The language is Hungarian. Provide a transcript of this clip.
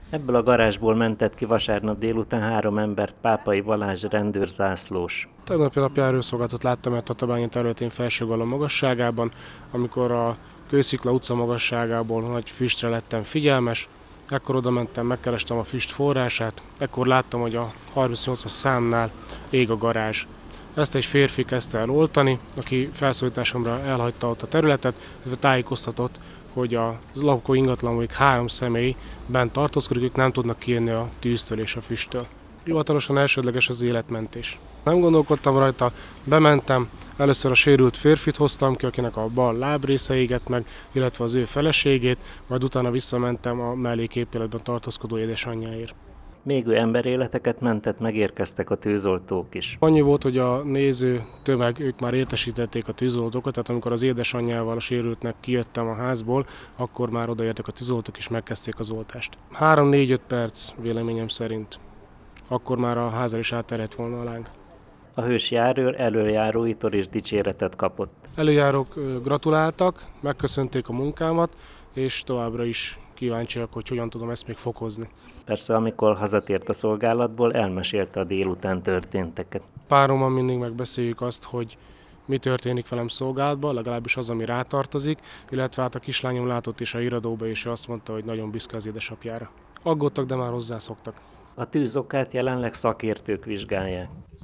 Ebből a garázsból mentett ki vasárnap délután 3 embert Pápai Balázs rendőrzászlós. Tegnapi napi járőrszolgálatot láttam a Tatabányi területén Felsőgalom magasságában, amikor a Kőszikla utca magasságából nagy füstre lettem figyelmes, ekkor oda mentem, megkerestem a füst forrását, ekkor láttam, hogy a 38-as számnál ég a garázs. Ezt egy férfi kezdte el oltani, aki felszólításomra elhagyta ott a területet, illetve tájékoztatott, hogy a lakó ingatlanban 3 személy bent tartózkodik, ők nem tudnak kijönni a tűztől és a füsttől. Hivatalosan elsődleges az életmentés. Nem gondolkodtam rajta, bementem, először a sérült férfit hoztam ki, akinek a bal lábrésze égett meg, illetve az ő feleségét, majd utána visszamentem a melléképületben tartózkodó édesanyjáért. Még ő emberéleteket mentett, megérkeztek a tűzoltók is. Annyi volt, hogy a néző tömeg, ők már értesítették a tűzoltókat, tehát amikor az édesanyjával a sérültnek kijöttem a házból, akkor már odaértek a tűzoltók és megkezdték az oltást. 3-4-5 perc véleményem szerint. Akkor már a ház is átterjedt volna a láng. A hős járőr elöljáróitól is dicséretet kapott. Előjárók gratuláltak, megköszönték a munkámat, és továbbra is kíváncsiak, hogy hogyan tudom ezt még fokozni. Persze, amikor hazatért a szolgálatból, elmesélte a délután történteket. Párommal mindig megbeszéljük azt, hogy mi történik velem szolgálatban, legalábbis az, ami rátartozik, illetve hát a kislányom látott is a iradóba, és azt mondta, hogy nagyon büszke az édesapjára. Aggódtak, de már hozzászoktak. A tűz okát jelenleg szakértők vizsgálják.